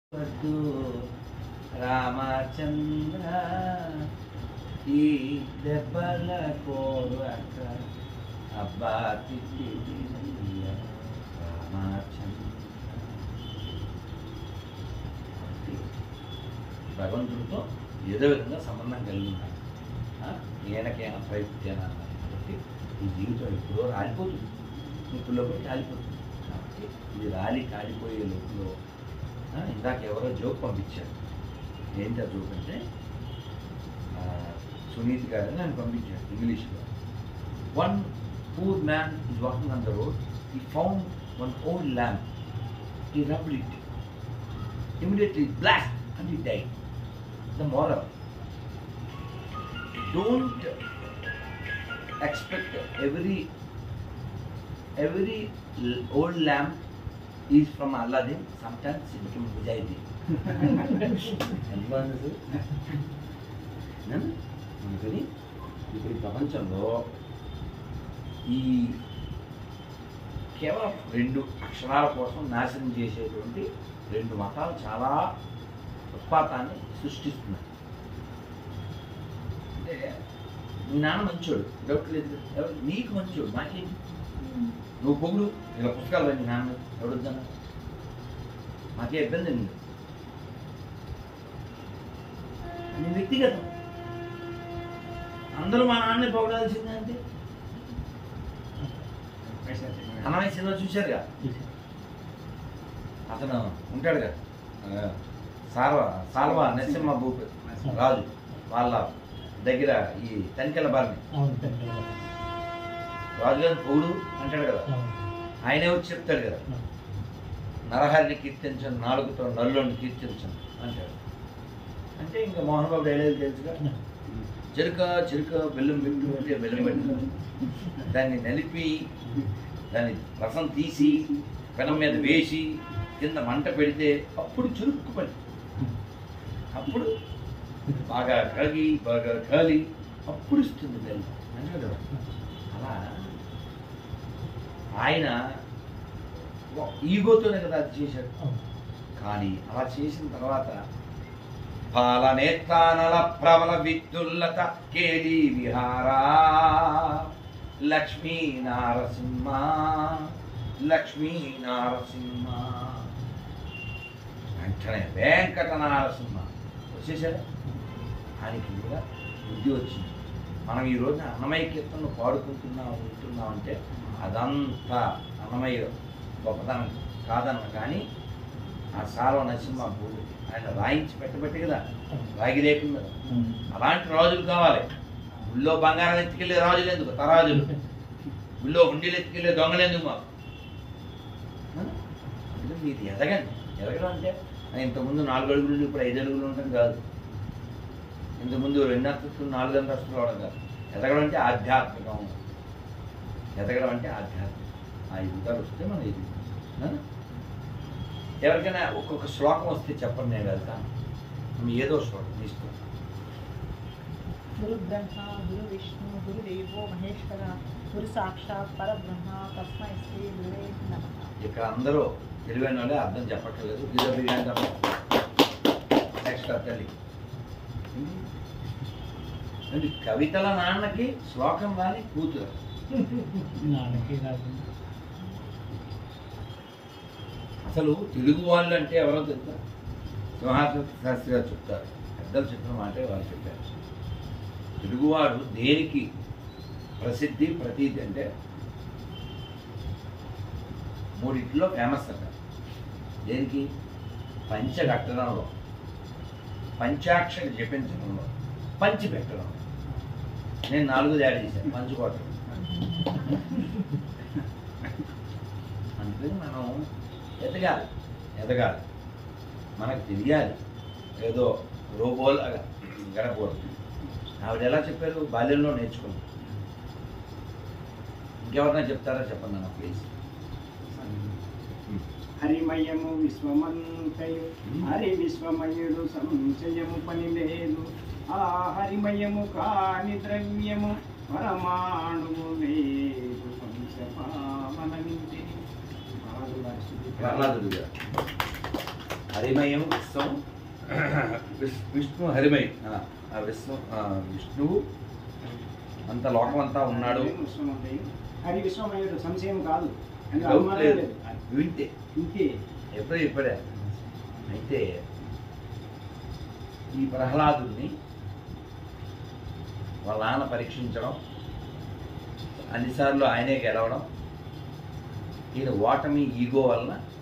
వద్దు రామచంద్ర ఈ దెబ్బల కోరక అబ్బా తిట్టి రామచంద్ర. భగవంతుడితో ఏదో విధంగా సంబంధం కలిగి ఉన్నాడు. ఈయనకైనా ప్రయత్నా కాబట్టి ఈ జీవితం ఎప్పుడో రాలిపోతుంది, నిప్పుల్లో పోయి కాలిపోతుంది. కాబట్టి ఇది రాలి కాలిపోయే లోపల ఇందాక ఎవరో జోక్ పంపించారు. ఏంటి ఆ జోక్ అంటే, సునీత్ గారు నన్ను పంపించారు ఇంగ్లీష్లో. One poor man is walking on the road. He found one old lamp. He rubbed it. Immediately blast and he died. The moral, don't expect every old lamp is from Aladdin. Sometimes it becomes Mujahideen. అందుకని ఇప్పుడు ప్రపంచంలో ఈ కేవలం 2 అక్షరాల కోసం నాశనం చేసేటువంటి 2 మతాలు చాలా ఉత్పాతాన్ని సృష్టిస్తున్నాయి. అంటే మీ నాన్న మంచోడు, డౌట్ లేదు. నీకు మంచోడు, నాకేంటి? నువ్వు పొగుడు, ఇలా పుస్తకాలు రండి నాన్న, ఎవడొద్దన్నా మాకే ఇబ్బంది లేదు. నీ వ్యక్తిగతం. అందరూ మా నాన్నే పొగడాల్సిందే అంటే అన్నమయ్య సినిమా చూశారుగా, అతను ఉంటాడుగా సాల్వా నరసింహ భూపతి రాజు వాళ్ళ దగ్గర ఈ తనికెళ్ళ బారిని రాజుగారిని పొగుడు అంటాడు కదా, ఆయనే వచ్చి చెప్తాడు కదా, నరహరిని కీర్తించను నాలుగుతో నల్లుని కీర్తించను అంటాడు. అంటే ఇంకా మోహన్ బాబు డైలాగ్ తెలుసుగా, చెరుక బెల్లం పెట్టు అంటే బెల్లం పెట్టు, దాన్ని నలిపి దాన్ని రసం తీసి పెనం మీద వేసి కింద మంట పెడితే అప్పుడు చురుక్కు పడి, అప్పుడు బాగా కాలి అప్పుడు ఇస్తుంది బెల్లం అంటే కదా. అలా ఆయన ఈగోతోనే కదా అది చేశాడు. కానీ అలా చేసిన తర్వాత పాలనేత్తానల ప్రబల విద్యుల్లత కేలి విహారా లక్ష్మీ నారసింహ వెంటనే వెంకట నారసింహ వచ్చేసాడు. ఆయనకి కూడా బుద్ధి వచ్చింది. మనం ఈ రోజున అన్నమయ్య కీర్తనలు ఉంటున్నాం అంటే అదంతా అన్నమయ్య గొప్పతనం కాదన్న. కానీ ఆ సాల్వ నరసింహ భూమి ఆయన రాయించి పెట్టబట్టి కదా, రాగి లేకుండా. అలాంటి రాజులు కావాలి. గుళ్ళో బంగారం ఎత్తుకెళ్ళే రాజులు ఎందుకు, తరాజులు. గుళ్ళో హుండీలు ఎత్తుకెళ్ళే దొంగలు ఎందుకు మాకు? అందుకని మీరు ఎదగండి. ఎదగడం అంటే ఇంతకుముందు 4 అడుగులు ఇప్పుడు 5 అడుగులు ఉండటం కాదు. ఇంతకుముందు 2 అంతస్తులు 4 అంతస్తులు అవడం కాదు. ఎదగడం అంటే ఆధ్యాత్మికం. ఎదగడం అంటే ఆధ్యాత్మికం. ఆ ఎదుగుతారు వస్తే మనం ఎదుగుతాం. ఎవరికైనా ఒక్కొక్క శ్లోకం వస్తే చెప్పండి, నేను వెళ్తాను. ఏదో శ్లోకం ఇష్టం. గురు బ్రహ్మ గురు విష్ణు గురు దేవో మహేశ్వర గురు సాక్షాత్ పరబ్రహ్మ తస్మై శ్రీ గురువే నమః. ఇక్కడ అందరూ తెలివైన వాళ్ళే, అర్థం చెప్పక్కర్లేదు. నెక్స్ట్ తల్లి కవితల నాన్నకి శ్లోకం రాని కూతురు. అసలు తెలుగు వాళ్ళు అంటే ఎవరో తెలుసా? సింహాద్రి శాస్త్రి గారు చెప్తారు, పెద్దలు చెప్పిన మాటే వాళ్ళు చెప్పారు. తెలుగువాడు దేనికి ప్రసిద్ధి ప్రతీతి అంటే 3 ఫేమస్ అట. దేనికి? పంచగట్టడంలో, పంచాక్షరి జపించడంలో, పంచి పెట్టడం. నేను 4 యాడ్ చేశాను, పంచుకోవటం. అందుకని మనం ఎదగాలి. మనకు తెలియాలి. ఏదో రోబోలాగా గడకూడదు. ఆవిడ ఎలా చెప్పారు? బాల్యంలో నేర్చుకున్నాం. ఇంకెవరైనా చెప్తారా? చెప్పండి అన్న ప్లీజ్. హరిమయము విశ్వమంతయు హరి విశ్వమయుడు సంశయము పని లేదు. ఆ హరిమయము కాని ద్రవ్యము పరమాణువు లేదు. వంశపావన నింటిని ప్రహ్లాదుడు గారు హరిమయం విశ్వం విష్ణు హరిమయం విష్ణువు అంత లోకమంతా ఉన్నాడు. హరి విశ్వమయుడు సంశయం కాదు, వింటే ఇంతే ఎప్పుడో చెప్పాడే. అయితే ఈ ప్రహ్లాదుని వాళ్ళ నాన్న పరీక్షించడం, అన్నిసార్లు ఆయనే గెలవడం, ఈయన ఓటమి ఈగో వలన